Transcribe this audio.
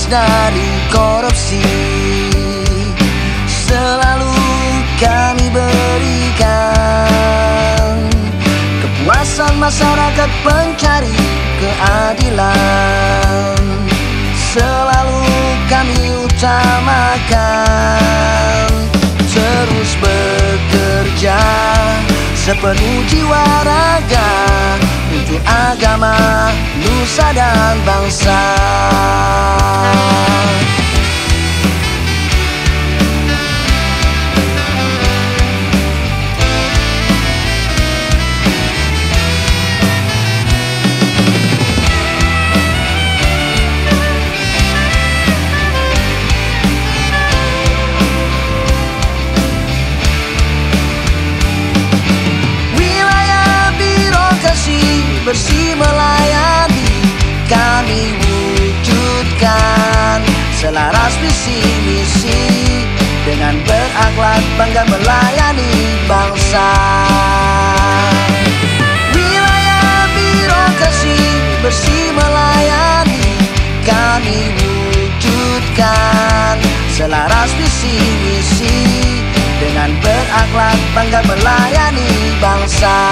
dari korupsi. Selalu kami berikan kepuasan masyarakat pencari keadilan. Selalu kami utamakan terus bekerja sepenuh jiwa raga untuk agama, nusa dan bangsa. Bersih melayani, kami wujudkan selaras visi misi dengan berakhlak bangga melayani bangsa. Wilayah birokrasi bersih melayani, kami wujudkan selaras visi misi dengan berakhlak bangga melayani bangsa.